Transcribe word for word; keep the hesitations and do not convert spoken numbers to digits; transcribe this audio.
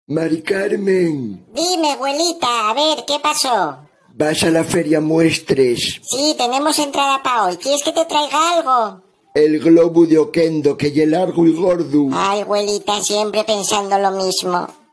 Mari Carmen, Dime, abuelita, a ver, ¿qué pasó? ¿vas a la feria Muestres? Sí, tenemos entrada para hoy. ¿Quieres que te traiga algo? El globo de Oquendo, que ye largo y gordo. Ay, abuelita, siempre pensando lo mismo.